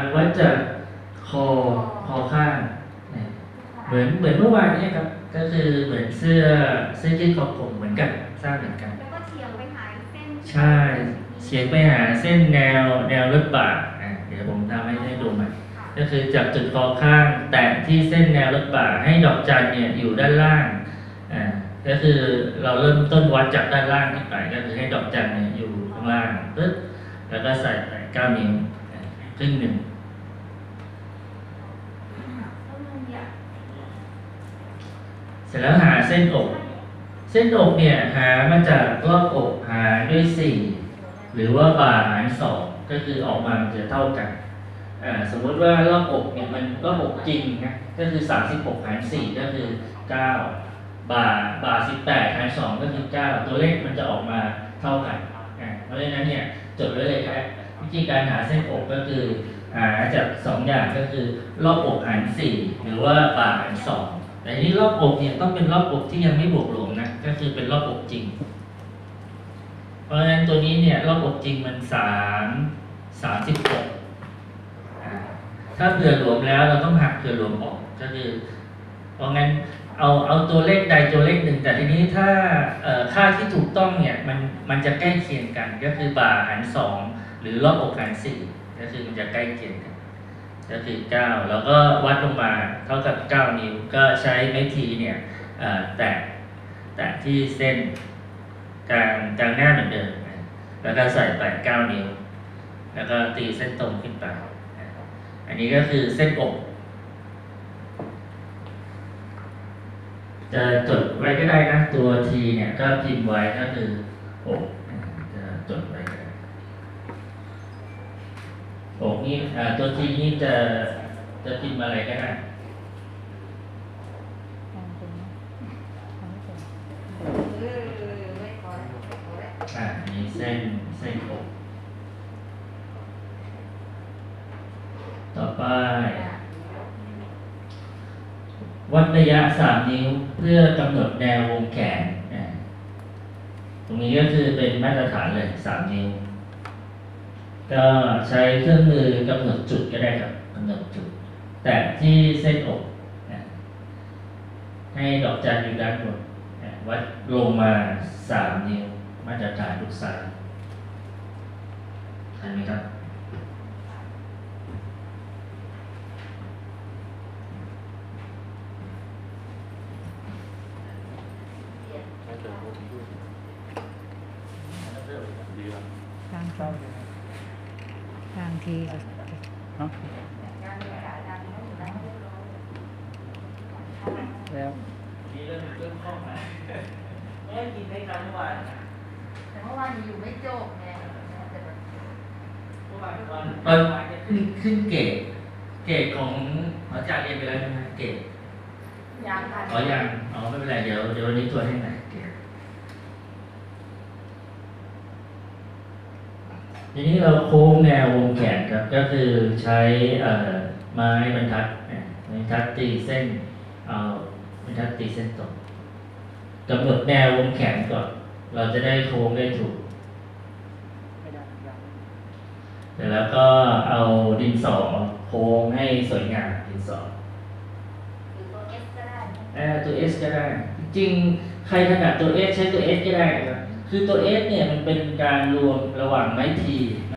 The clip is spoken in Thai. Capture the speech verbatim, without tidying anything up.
วัดจากคอคอข้างเหมือนเหมือนเมื่อวานนี้ครับก็คือเหมือนเสื้อเสื้อยืดคอกลมเหมือนกันสร้างเหมือนกันแล้วก็เฉียงไปหาเส้นใช่เฉียงไปหาเส้นแนวแนวรถบ่าเดี๋ยวผมทำให้ได้ดูใหม่ก็คือจากจุดคอข้างแตะที่เส้นแนวรถบ่าให้ดอกจันเนี่ยอยู่ด้านล่างอ่าก็คือเราเริ่มต้นวัดจากด้านล่างขึ้นไปก็คือให้ดอกจันเนี่ยอยู่ข้างล่างปึ๊บแล้วก็ใส่ไปเก้านิ้วครึ่งหนึ่งเสร็จแล้วหาเส้นอกเส้นอกเนี่ยหามาจากรอบอกหาด้วยสี่หรือว่าบ่าหารสองก็คือออกมาจะเท่ากันสมมติว่ารอบอกเนี่ยมันรอบอกจริงนะก็คือสามสิบหกหารสี่ก็คือเก้าบ่าบ่าสิบแปดหารสองก็คือเก้าตัวเลขมันจะออกมาเท่ากันเพราะฉะนั้นเนี่ยจดไว้เลยครับวิธีการหาเส้นอกก็คือหาจากสองอย่างก็คือรอบอกหารสี่หรือว่าบ่าหารสองแต่ที่รอบอกเนี่ยต้องเป็นรอบอกที่ยังไม่บวกลบนะก็คือเป็นรอบอกจริงเพราะฉะนั้นตัวนี้เนี่ยรอบอกจริงมันสามสามสิบหกถ้าเผื่อรวมแล้วเราต้องหักเผื่อรวมออกก็คือเพราะงั้นเอาเอาตัวเลขใดตัวเลขหนึ่งแต่ทีนี้ถ้าค่าที่ถูกต้องเนี่ยมันมันจะใกล้เคียงกันก็คือบ่าหารสองหรือรอบอกหารสี่ก็คือมันจะใกล้เคียงกันก็คือเก้าแล้วก็วัดลงมาเท่ากับเก้านิ้วก็ใช้ไม้ทีเนี่ยแตะแตะที่เส้นกลางกลางหน้าเหมือนเดิมแล้วก็ใส่ไปเก้านิ้วแล้วก็ตีเส้นตรงขึ้นไปอันนี้ก็คือเส้นอกจะจดไว้ก็ได้นะตัวทีเนี่ยก็พิมพ์ไว้ก็คืออกจะจดไว้อกนี่ตัวทีนี่จะจะพิมพ์อะไรก็ได้อ่านี่เส้นเส้นอกต่อไปวัดระยะสามนิ้วเพื่อกำหนดแนววงแขนตรงนี้ก็คือเป็นมาตรฐานเลยสามนิ้วก็ใช้เครื่องมือกำหนดจุดก็ได้ครับกำหนดจุดแต่ที่เส้นอกให้ดอกจันอยู่ด้านบนวัดลงมาสามนิ้วมาตรฐานทุกสายเห็นไหมครับทางเข้าทางทีเนาะแล้วมีเรื่องเรื่องข้อมาเอ๊ะกินได้ครั้งเมื่อวานแต่เมื่อวานอยู่ไม่จบไงเมื่อวานตอนตอนขึ้นขึ้นเกรดเกรดของอาจารย์เรียนไปแล้วใช่ไหมเกรดยังค่ะอ๋อยังอ๋อไม่เป็นไรเดี๋ยวเดี๋ยววันนี้ตัวให้ไหนเกรดทีนี้เราโค้งแนววงแขนครับก็คือใช้ไม้บรรทัดไม้บรรทัดตีเส้นเอาบรรทัดตีเส้นตรงกำหนดแนววงแขนก่อนเราจะได้โค้งได้ถูกเสร็จแล้วก็เอาดินสอโค้งให้สวยงามดินสอตัว S ก็ได้ตัว S ก็ได้จริงใครถนัดตัว S ใช้ตัว S ก็ได้ครับคือตัว S เนี่ยมันเป็นการรวมระหว่างไม้ที